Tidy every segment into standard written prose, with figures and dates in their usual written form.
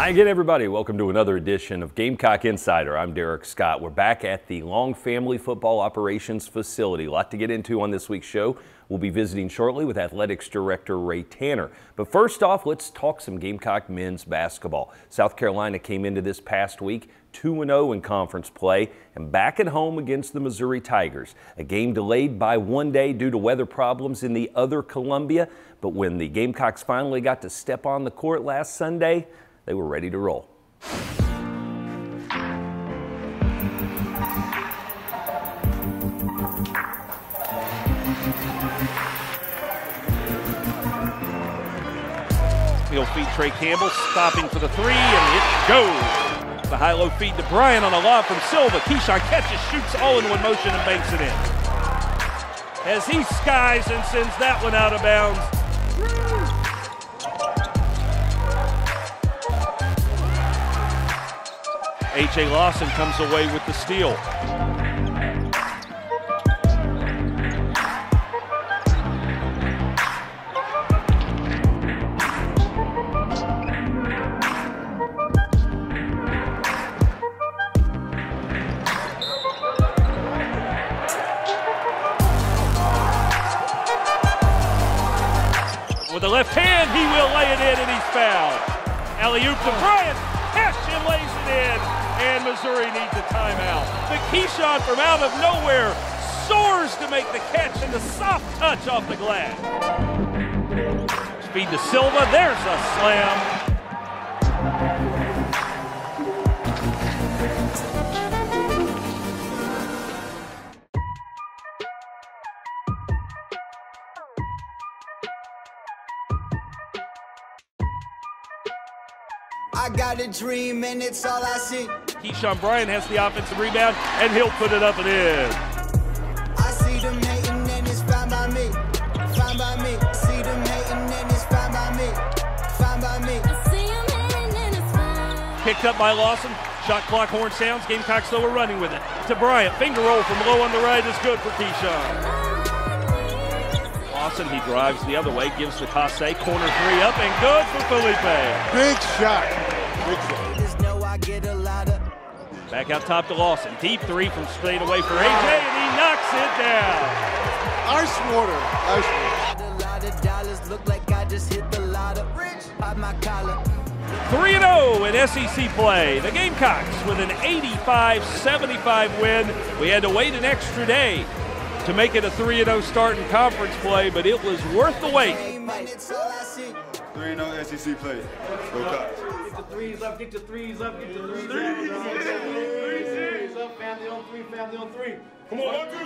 Hi again, everybody. Welcome to another edition of Gamecock Insider. I'm Derek Scott. We're back at the Long Family Football Operations Facility. A lot to get into on this week's show. We'll be visiting shortly with Athletics Director Ray Tanner. But first off, let's talk some Gamecock men's basketball. South Carolina came into this past week 2-0 in conference play and back at home against the Missouri Tigers. A game delayed by one day due to weather problems in the other Columbia. But when the Gamecocks finally got to step on the court last Sunday, they were ready to roll. He'll feed Trey Campbell, stopping for the three, and it goes. The high-low feed to Bryant on a lob from Silva. Keyshawn catches, shoots all in one motion, and banks it in. As he skies and sends that one out of bounds. A.J. Lawson comes away with the steal. With the left hand, he will lay it in, and he's fouled. Alley-oop to Bryant. Him lays it in, and Missouri needs a timeout. But Keyshawn from out of nowhere soars to make the catch and the soft touch off the glass. Speed to Silva. There's a slam. I got a dream and it's all I see. Keyshawn Bryant has the offensive rebound, and he'll put it up and in. I see them hating and it's fine by me. Fine by me. See them hating and it's fine by me. Fine by me. I see them hating and it's fine. Picked up by Lawson. Shot clock horn sounds. Gamecocks though are running with it. To Bryant. Finger roll from low on the right is good for Keyshawn. Lawson, he drives the other way, gives to Tassé. Corner three up and good for Felipe. Big shot. Back out top to Lawson. Deep three from straight away for AJ, and he knocks it down. Ice water. Ice water. Look like I just hit the lotto. Pop my collar. 3-0 in SEC play. The Gamecocks with an 85-75 win. We had to wait an extra day to make it a 3-0 start in conference play, but it was worth the wait. 3-0 SEC play. Go Cox. Get the threes up, get the threes up, get the threes up. Threes up, family on three, family on three. Come on, 1,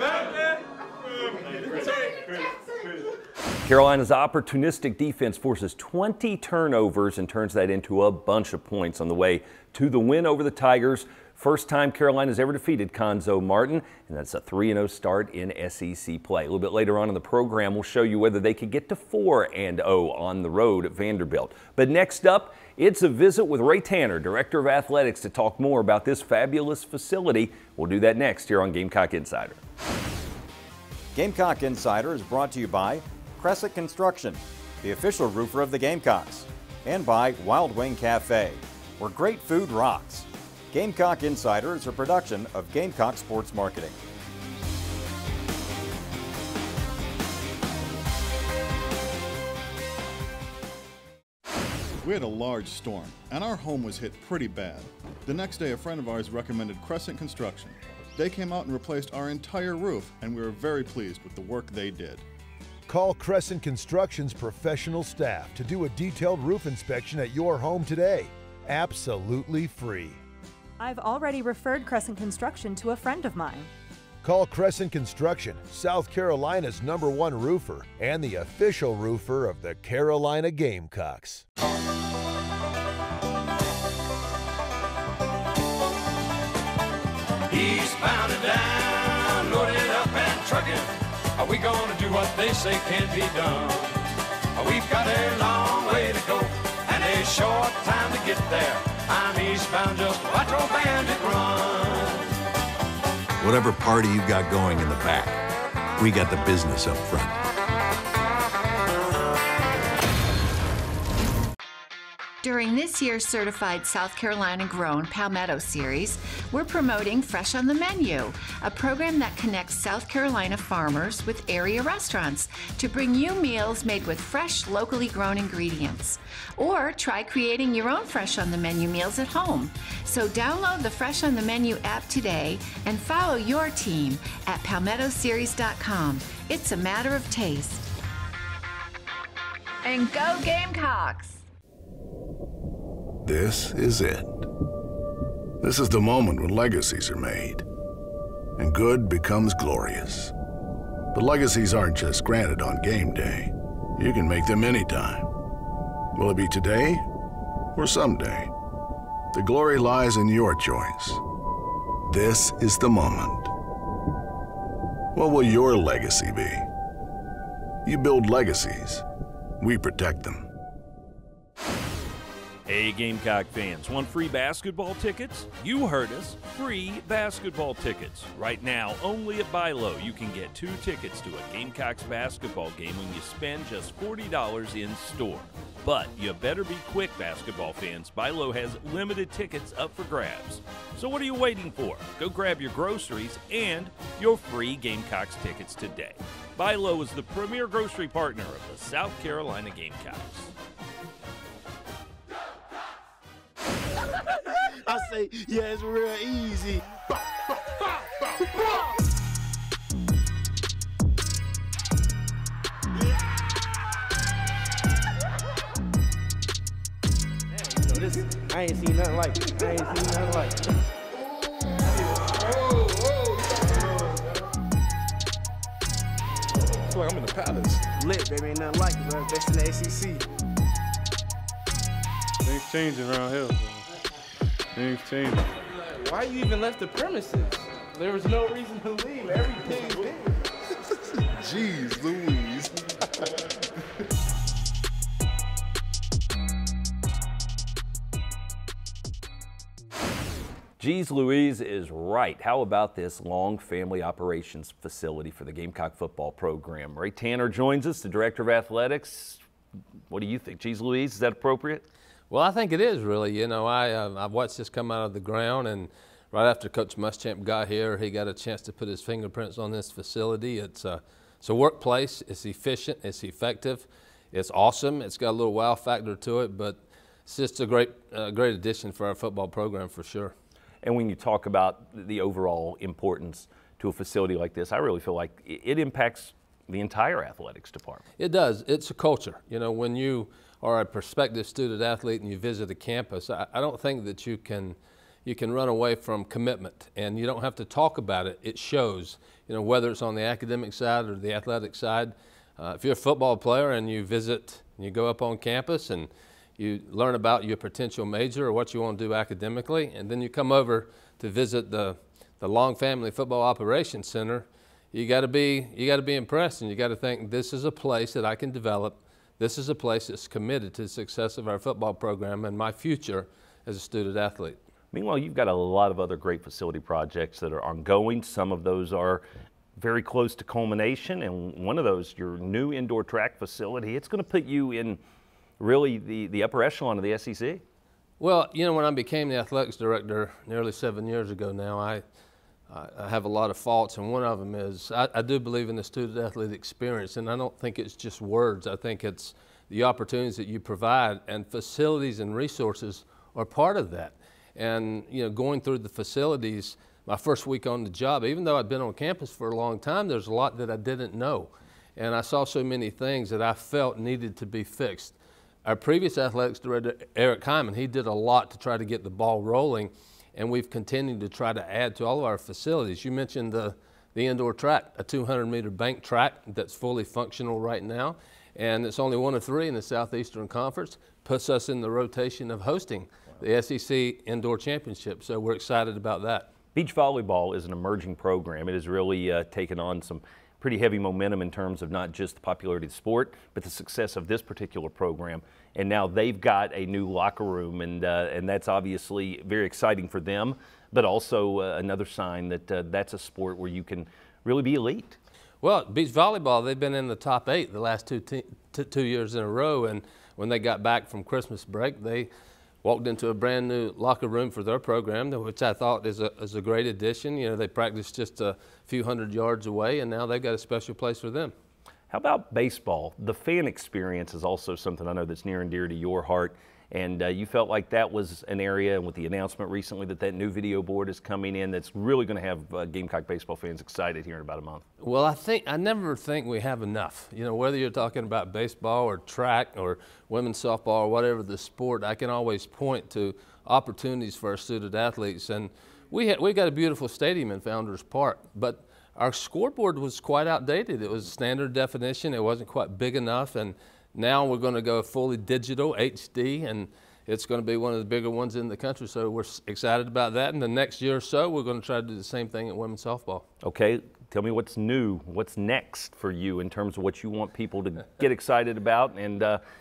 2, 3. Carolina's opportunistic defense forces 20 turnovers and turns that into a bunch of points on the way to the win over the Tigers. First time Carolina's ever defeated Conzo Martin, and that's a 3-0 start in SEC play. A little bit later on in the program, we'll show you whether they could get to 4-0 on the road at Vanderbilt. But next up, it's a visit with Ray Tanner, Director of Athletics, to talk more about this fabulous facility. We'll do that next here on Gamecock Insider. Gamecock Insider is brought to you by Crescent Construction, the official roofer of the Gamecocks, and by Wild Wing Cafe, where great food rocks. Gamecock Insider is a production of Gamecock Sports Marketing. We had a large storm, and our home was hit pretty bad. The next day, a friend of ours recommended Crescent Construction. They came out and replaced our entire roof, and we were very pleased with the work they did. Call Crescent Construction's professional staff to do a detailed roof inspection at your home today. Absolutely free. I've already referred Crescent Construction to a friend of mine. Call Crescent Construction, South Carolina's #1 roofer and the official roofer of the Carolina Gamecocks. Eastbound and down, loaded up and trucking. Are we gonna do what they say can't be done? We've got a long way to go and a short time to get there. I'm eastbound, just watch old bandit run. Whatever party you got going in the back, we got the business up front. During this year's certified South Carolina grown Palmetto series, we're promoting Fresh on the Menu, a program that connects South Carolina farmers with area restaurants to bring you meals made with fresh, locally grown ingredients. Or try creating your own Fresh on the Menu meals at home. So download the Fresh on the Menu app today and follow your team at palmettoseries.com. It's a matter of taste. And go Gamecocks! This is it. This is the moment when legacies are made, and good becomes glorious. But legacies aren't just granted on game day. You can make them anytime. Will it be today or someday? The glory lies in your choice. This is the moment. What will your legacy be? You build legacies. We protect them. Hey, Gamecock fans, want free basketball tickets? You heard us, free basketball tickets. Right now, only at Buy Low, you can get 2 tickets to a Gamecocks basketball game when you spend just $40 in store. But you better be quick, basketball fans. Buy Low has limited tickets up for grabs. So what are you waiting for? Go grab your groceries and your free Gamecocks tickets today. Buy Low is the premier grocery partner of the South Carolina Gamecocks. I say, yeah, it's real easy. I ain't seen nothing like it. I ain't seen nothing like it. I feel like I'm in the palace. Lit, baby, ain't nothing like it, bro. Best in the ACC. Things changing around here. Things changing. Why you even left the premises? There was no reason to leave. Everything's there. Jeez Louise. Jeez Louise is right. How about this Long Family Operations facility for the Gamecock football program? Ray Tanner joins us, the Director of Athletics. What do you think? Jeez Louise, is that appropriate? Well, I think it is really. You know, I watched this come out of the ground, and right after Coach Muschamp got here, he got a chance to put his fingerprints on this facility. It's a workplace. It's efficient. It's effective. It's awesome. It's got a little wow factor to it, but it's just a great addition for our football program for sure. And when you talk about the overall importance to a facility like this, I really feel like it impacts the entire athletics department. It does. It's a culture. You know, when you are a prospective student athlete and you visit a campus, I don't think that you can run away from commitment, and you don't have to talk about it. It shows, you know, whether it's on the academic side or the athletic side. If you're a football player and you visit, and you go up on campus and you learn about your potential major or what you want to do academically, and then you come over to visit the Long Family Football Operations Center, you got to be impressed, and you got to think, this is a place that I can develop. This is a place that's committed to the success of our football program and my future as a student athlete. Meanwhile, you've got a lot of other great facility projects that are ongoing. Some of those are very close to culmination, and one of those, your new indoor track facility, it's going to put you in really the upper echelon of the SEC. Well, you know, when I became the athletics director nearly 7 years ago now, I have a lot of faults, and one of them is I do believe in the student athlete experience, and I don't think it's just words. I think it's the opportunities that you provide, and facilities and resources are part of that. And, you know, going through the facilities, my first week on the job, even though I'd been on campus for a long time, there's a lot that I didn't know. And I saw so many things that I felt needed to be fixed. Our previous athletics director, Eric Hyman, he did a lot to try to get the ball rolling, and we've continued to try to add to all of our facilities. You mentioned the indoor track, a 200-meter bank track that's fully functional right now, and it's only one of 3 in the Southeastern Conference, puts us in the rotation of hosting the SEC Indoor Championship, so we're excited about that. Beach volleyball is an emerging program. It has really taken on some pretty heavy momentum in terms of not just the popularity of the sport, but the success of this particular program. And now they've got a new locker room, and that's obviously very exciting for them, but also another sign that that's a sport where you can really be elite. Well, beach volleyball, they've been in the top 8 the last two years in a row, and when they got back from Christmas break, they walked into a brand new locker room for their program, which I thought is a great addition. You know, they practiced just a few hundred yards away, and now they've got a special place for them. How about baseball? The fan experience is also something I know that's near and dear to your heart. And you felt like that was an area, and with the announcement recently that new video board is coming in, that's really going to have Gamecock baseball fans excited here in about a month. Well, I never think we have enough. You know, whether you're talking about baseball or track or women's softball or whatever the sport, I can always point to opportunities for our student athletes. And we got a beautiful stadium in Founders Park, but our scoreboard was quite outdated. It was standard definition. It wasn't quite big enough, and now we're going to go fully digital, HD, and it's going to be one of the bigger ones in the country. So we're excited about that. And the next year or so, we're going to try to do the same thing at women's softball. Okay, tell me what's new, what's next for you in terms of what you want people to get excited about, and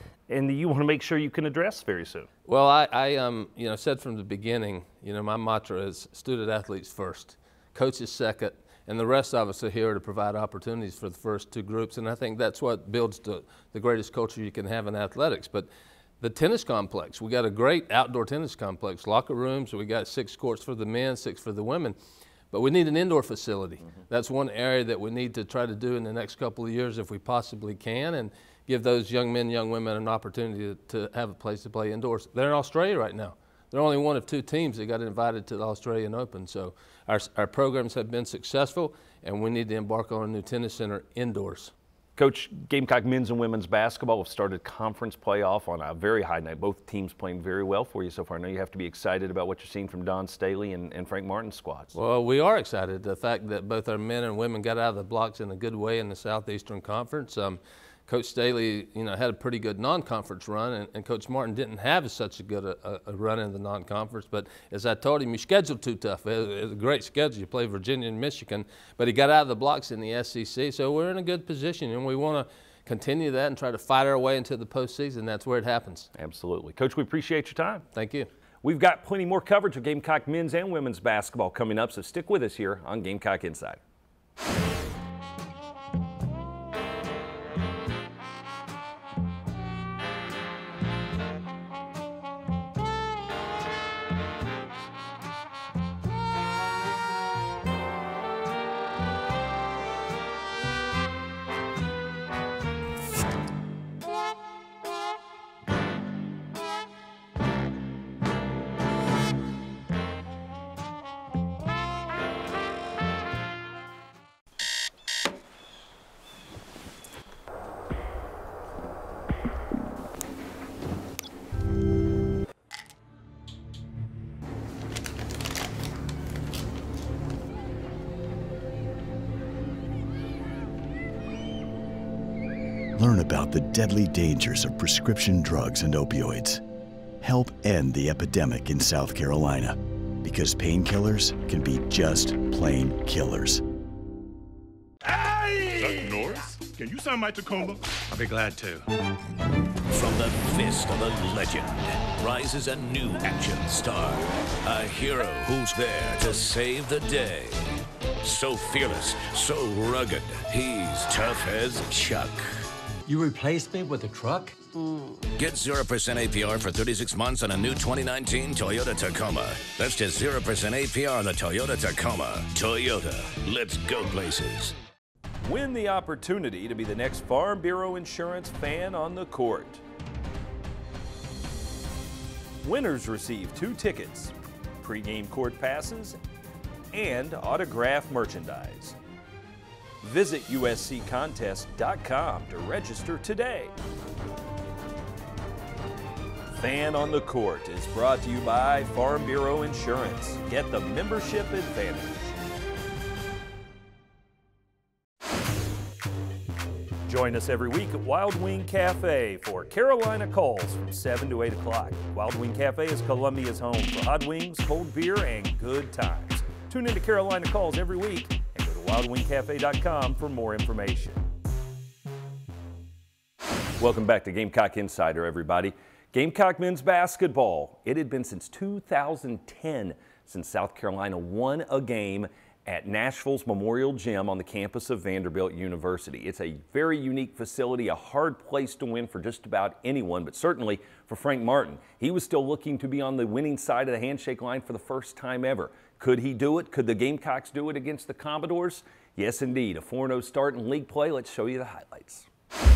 you want to make sure you can address very soon. Well, I you know, said from the beginning, you know, my mantra is student athletes first, coaches second, and the rest of us are here to provide opportunities for the first two groups. And I think that's what builds the greatest culture you can have in athletics. But the tennis complex, we got a great outdoor tennis complex, locker rooms, we got 6 courts for the men, 6 for the women. But we need an indoor facility. That's one area that we need to try to do in the next couple of years if we possibly can, and give those young men, young women an opportunity to have a place to play indoors. They're in Australia right now. They're only one of 2 teams that got invited to the Australian Open. So our programs have been successful, and we need to embark on a new tennis center indoors. Coach, Gamecock men's and women's basketball have started conference playoff on a very high night. Both teams playing very well for you so far. I know you have to be excited about what you're seeing from Don Staley and Frank Martin's squads. Well, we are excited. The fact that both our men and women got out of the blocks in a good way in the Southeastern Conference. Coach Staley, you know, had a pretty good non-conference run, and Coach Martin didn't have such a good a run in the non-conference. But as I told him, your schedule's too tough. It was a great schedule. You play Virginia and Michigan, but he got out of the blocks in the SEC. So we're in a good position, and we want to continue that and try to fight our way into the postseason. That's where it happens. Absolutely. Coach, we appreciate your time. Thank you. We've got plenty more coverage of Gamecock men's and women's basketball coming up, so stick with us here on Gamecock Insider. Learn about the deadly dangers of prescription drugs and opioids. Help end the epidemic in South Carolina, because painkillers can be just plain killers. Hey! Norris, can you sign my Tacoma? I'll be glad to. From the fist of a legend rises a new action star, a hero who's there to save the day. So fearless, so rugged, he's tough as Chuck. You replaced me with a truck? Get 0% APR for 36 months on a new 2019 Toyota Tacoma. That's just 0% APR on the Toyota Tacoma. Toyota, let's go places. Win the opportunity to be the next Farm Bureau Insurance fan on the court. Winners receive 2 tickets, pregame court passes, and autographed merchandise. Visit usccontest.com to register today. Fan on the Court is brought to you by Farm Bureau Insurance. Get the membership advantage. Join us every week at Wild Wing Cafe for Carolina Calls from 7 to 8 o'clock. Wild Wing Cafe is Columbia's home for hot wings, cold beer, and good times. Tune into Carolina Calls every week and go to wildwingcafe.com for more information. Welcome back to Gamecock Insider, everybody. Gamecock men's basketball. It had been since 2010 since South Carolina won a game at Nashville's Memorial Gym on the campus of Vanderbilt University. It's a very unique facility, a hard place to win for just about anyone, but certainly for Frank Martin. He was still looking to be on the winning side of the handshake line for the first time ever. Could he do it? Could the Gamecocks do it against the Commodores? Yes, indeed. A 4-0 start in league play. Let's show you the highlights.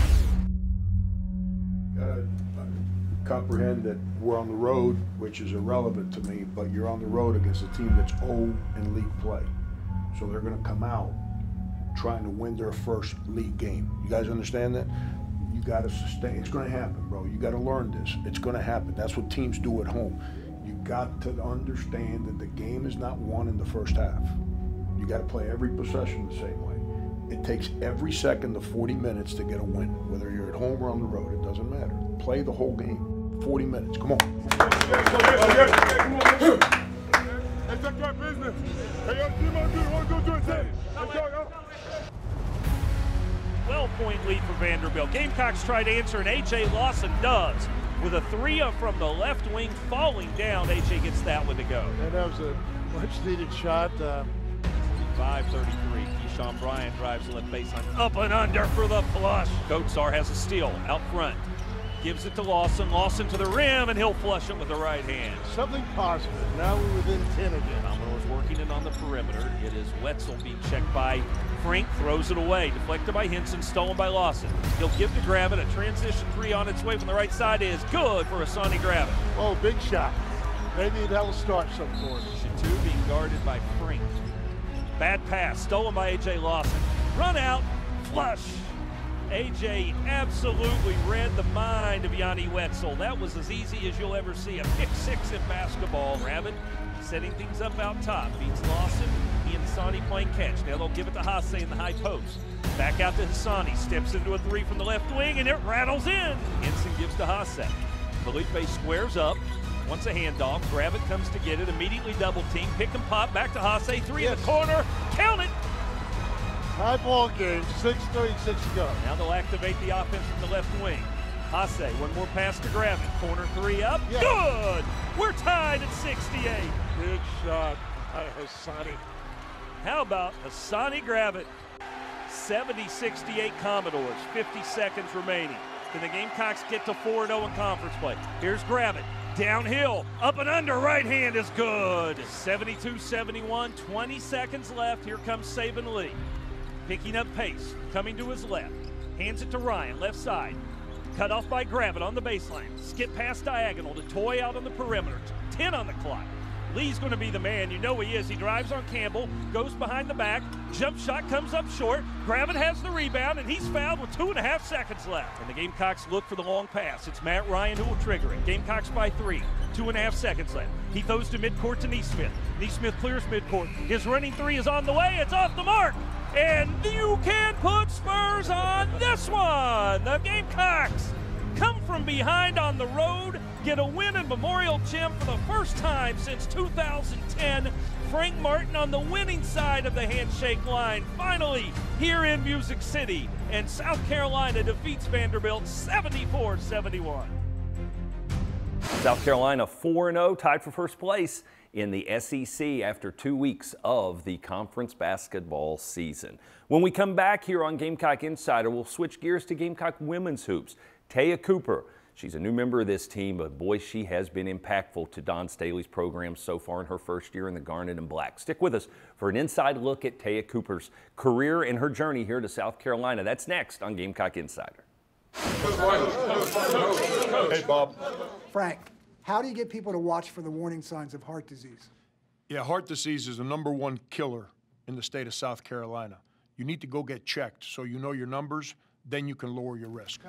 Comprehend that we're on the road, which is irrelevant to me, but you're on the road against a team that's 0 in league play. So they're going to come out trying to win their first league game. You guys understand that? You got to sustain. It's going to happen, bro. You got to learn this. It's going to happen. That's what teams do at home. You got to understand that the game is not won in the first half. You got to play every possession the same way. It takes every second to 40 minutes to get a win. Whether you're at home or on the road, it doesn't matter. Play the whole game. 40 minutes. Come on. Point lead for Vanderbilt. Gamecocks try to answer, and A.J. Lawson does. With a 3 from the left wing falling down, A.J. gets that one to go. And that was a much-needed shot. 5:33. Keyshawn Bryant drives the left baseline. Up and under for the flush. Kotsar has a steal out front. Gives it to Lawson. Lawson to the rim, and he'll flush it with the right hand. Something positive. Now we're within 10 again. Commodores working it on the perimeter. It is Wetzel being checked by Frank. Throws it away. Deflected by Henson. Stolen by Lawson. He'll give to Gravett. A transition 3 on its way from the right side is good for Hassani Gravett. Oh, big shot. Maybe that'll start some for him. Shatu being guarded by Frank. Bad pass. Stolen by A.J. Lawson. Run out. Flush. A.J. absolutely read the mind of Yanni Wetzel. That was as easy as you'll ever see. A pick 6 in basketball. Gravett setting things up out top. Beats Lawson. He and Hassani playing catch. Now they'll give it to Hasse in the high post. Back out to Hassani. Steps into a 3 from the left wing, and it rattles in. Henson gives to Hasse. Felipe squares up. Wants a handoff. Gravett comes to get it. Immediately double team. Pick and pop. Back to Hasse. 3 in the corner. Count it. High ball game, 6:36 to go. Now they'll activate the offense from the left wing. Hasse, one more pass to Gravett. Corner 3 up. Yeah. Good! We're tied at 68. Big shot by Hassani. How about Hassani Gravett? 70-68 Commodores, 50 seconds remaining. Can the Gamecocks get to 4-0 in conference play? Here's Gravett. Downhill, up and under, right hand is good. 72-71, 20 seconds left. Here comes Saban Lee. Picking up pace, coming to his left. Hands it to Ryan, left side. Cut off by Gravett on the baseline. Skip past diagonal to Toy out on the perimeter. 10 on the clock. Lee's going to be the man. You know he is. He drives on Campbell, goes behind the back. Jump shot comes up short. Gravett has the rebound, and he's fouled with 2.5 seconds left. And the Gamecocks look for the long pass. It's Matt Ryan who will trigger it. Gamecocks by 3. 2.5 seconds left. He throws to midcourt to Neesmith. Neesmith clears midcourt. His running 3 is on the way. It's off the mark. And you can put Spurs on this one. The Gamecocks come from behind on the road, get a win in Memorial Gym for the first time since 2010. Frank Martin on the winning side of the handshake line, finally here in Music City. And South Carolina defeats Vanderbilt 74-71. South Carolina 4-0, tied for first place in the SEC after 2 weeks of the conference basketball season. When we come back here on Gamecock Insider, we'll switch gears to Gamecock women's hoops. Taya Cooper, she's a new member of this team, but boy, she has been impactful to Don Staley's program so far in her first year in the Garnet and Black. Stick with us for an inside look at Taya Cooper's career and her journey here to South Carolina. That's next on Gamecock Insider. Hey, Bob. Frank, how do you get people to watch for the warning signs of heart disease? Yeah, heart disease is the #1 killer in the state of South Carolina. You need to go get checked so you know your numbers, then you can lower your risk.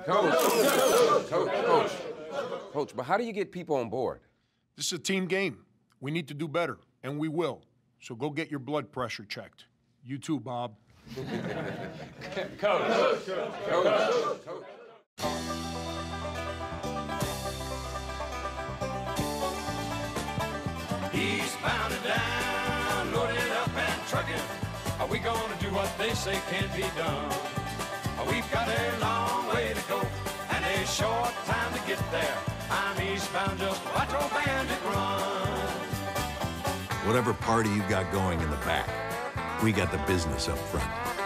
Coach, but how do you get people on board? This is a team game. We need to do better, and we will. So go get your blood pressure checked. You too, Bob. Coach. Eastbound and down, loaded up and trucking. Are we gonna do what they say can't be done? We've got a long way to go and a short time to get there. I'm eastbound, just watch old bandit run. Whatever party you got going in the back, We got the business up front.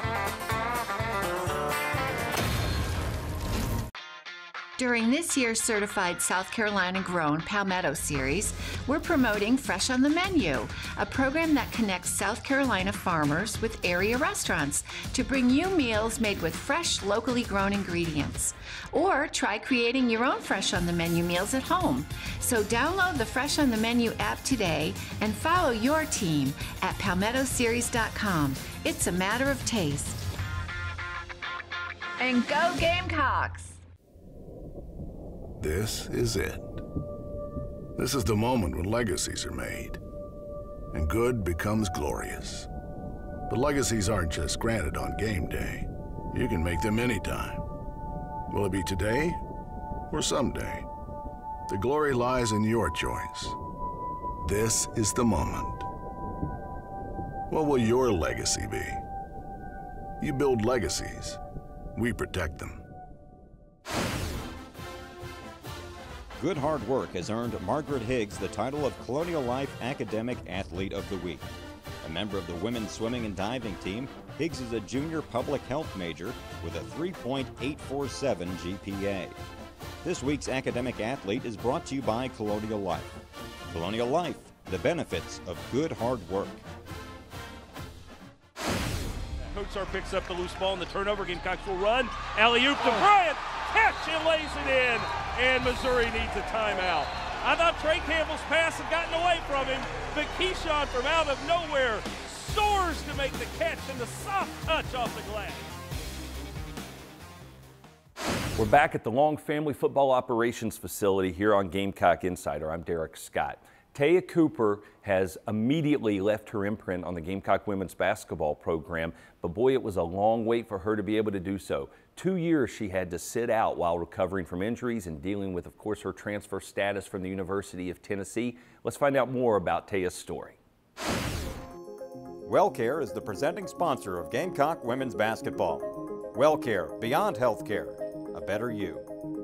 During this year's Certified South Carolina Grown Palmetto Series, we're promoting Fresh on the Menu, a program that connects South Carolina farmers with area restaurants to bring you meals made with fresh, locally grown ingredients. Or try creating your own Fresh on the Menu meals at home. So download the Fresh on the Menu app today and follow your team at palmettoseries.com. It's a matter of taste. And go Gamecocks! This is it. This is the moment when legacies are made, and good becomes glorious. But legacies aren't just granted on game day. You can make them anytime. Will it be today or someday? The glory lies in your choice. This is the moment. What will your legacy be? You build legacies. We protect them. Good hard work has earned Margaret Higgs the title of Colonial Life Academic Athlete of the Week. A member of the women's swimming and diving team, Higgs is a junior public health major with a 3.847 GPA. This week's academic athlete is brought to you by Colonial Life. Colonial Life, the benefits of good hard work. Kotsar picks up the loose ball and the turnover. Gamecocks will run. Alley-oop to Bryant. Catch and lays it in. And Missouri needs a timeout. I thought Trey Campbell's pass had gotten away from him, but Keyshawn from out of nowhere soars to make the catch and the soft touch off the glass. We're back at the Long Family Football Operations Facility here on Gamecock Insider. I'm Derek Scott. Taya Cooper has immediately left her imprint on the Gamecock women's basketball program, but boy, it was a long wait for her to be able to do so. 2 years she had to sit out while recovering from injuries and dealing with, of course, her transfer status from the University of Tennessee. Let's find out more about Taya's story. WellCare is the presenting sponsor of Gamecock women's basketball. WellCare, beyond healthcare, a better you.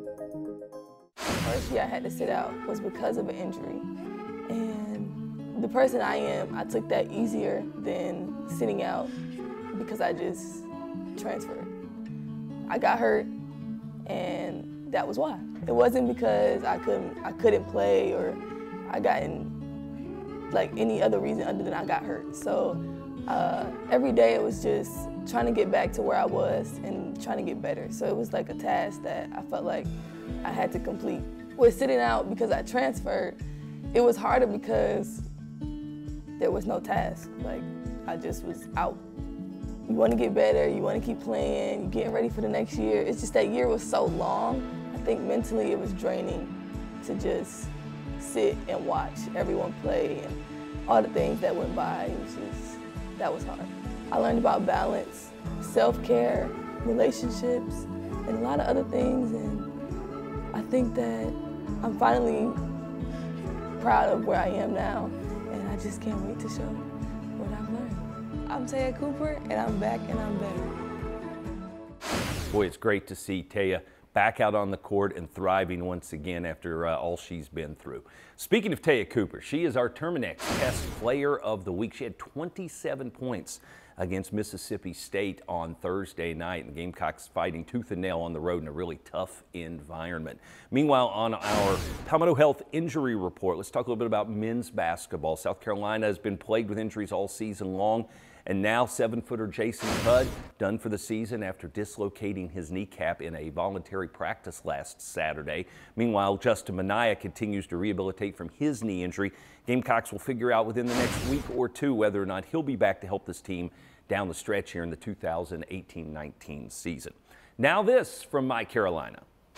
First year I had to sit out was because of an injury. And the person I am, I took that easier than sitting out because I just transferred. I got hurt, and that was why. It wasn't because I couldn't play or I got in like any other reason other than I got hurt. So every day it was just trying to get back to where I was and trying to get better. So it was like a task that I felt like I had to complete. With sitting out because I transferred, it was harder because there was no task. Like, I just was out. You want to get better, you want to keep playing, you're getting ready for the next year. It's just that year was so long. I think mentally it was draining to just sit and watch everyone play and all the things that went by. It was just, that was hard. I learned about balance, self-care, relationships, and a lot of other things. And I think that I'm finally proud of where I am now, and I just can't wait to show what I've learned. I'm Taya Cooper, and I'm back, and I'm better. Boy, it's great to see Taya back out on the court and thriving once again after all she's been through. Speaking of Taya Cooper, she is our Terminex Test Player of the Week. She had 27 points against Mississippi State on Thursday night, and the Gamecocks fighting tooth and nail on the road in a really tough environment. Meanwhile, on our Palmetto Health Injury Report, let's talk a little bit about men's basketball. South Carolina has been plagued with injuries all season long, and now 7-footer Jason Cudd done for the season after dislocating his kneecap in a voluntary practice last Saturday. Meanwhile, Justin Minaya continues to rehabilitate from his knee injury. Gamecocks will figure out within the next week or two whether or not he'll be back to help this team down the stretch here in the 2018-19 season. Now this from My Carolina.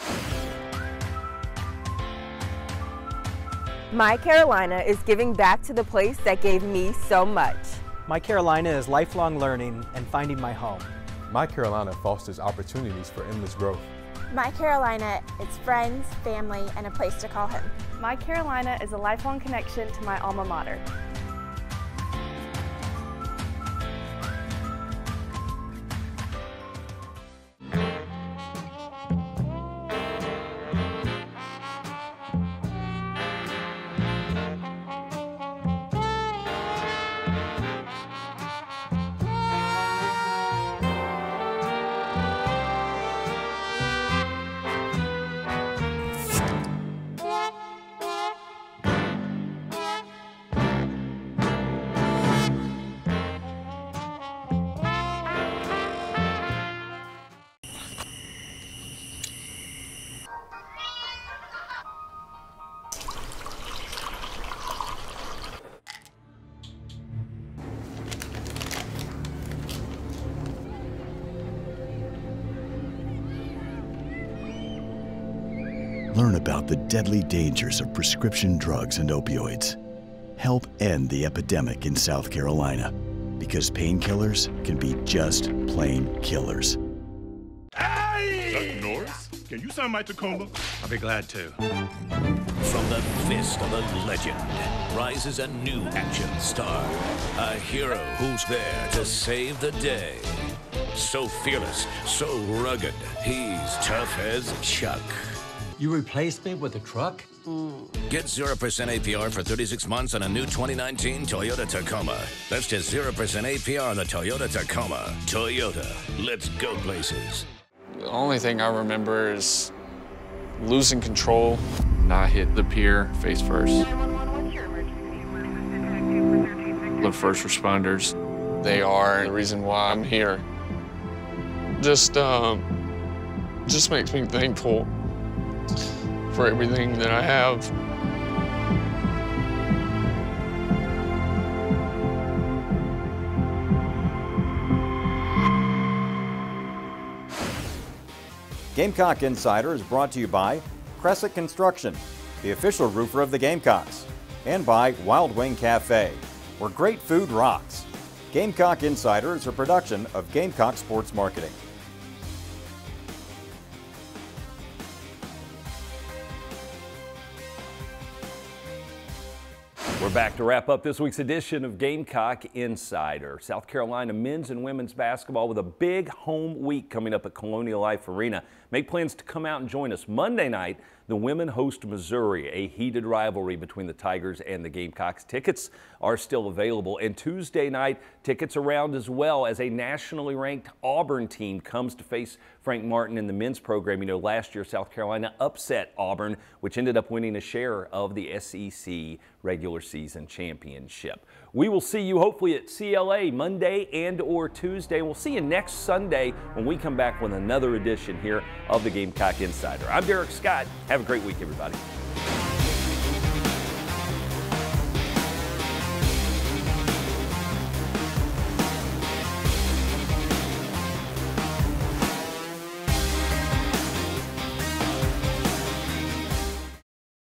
My Carolina is giving back to the place that gave me so much. My Carolina is lifelong learning and finding my home. My Carolina fosters opportunities for endless growth. My Carolina is friends, family, and a place to call home. My Carolina is a lifelong connection to my alma mater. learn about the deadly dangers of prescription drugs and opioids. Help end the epidemic in South Carolina, because painkillers can be just plain killers. Chuck Norris, can you sign my Tacoma? I'll be glad to. From the fist of a legend rises a new action star, a hero who's there to save the day. So fearless, so rugged, he's tough as Chuck. You replaced me with a truck? Get 0% APR for 36 months on a new 2019 Toyota Tacoma. That's just 0% APR on the Toyota Tacoma. Toyota, let's go places. The only thing I remember is losing control. I hit the pier face first. The first responders, they are the reason why I'm here. Just makes me thankful for everything that I have. Gamecock Insider is brought to you by Crescent Construction, the official roofer of the Gamecocks, and by Wild Wing Cafe, where great food rocks. Gamecock Insider is a production of Gamecock Sports Marketing. We're back to wrap up this week's edition of Gamecock Insider. South Carolina men's and women's basketball with a big home week coming up at Colonial Life Arena. Make plans to come out and join us. Monday night, the women host Missouri, a heated rivalry between the Tigers and the Gamecocks. Tickets are still available. And Tuesday night, tickets around as well as a nationally ranked Auburn team comes to face Frank Martin in the men's program. You know, last year South Carolina upset Auburn, which ended up winning a share of the SEC regular season championship. We will see you hopefully at CLA Monday and or Tuesday. We'll see you next Sunday when we come back with another edition here of the Gamecock Insider. I'm Derek Scott. Have a great week, everybody.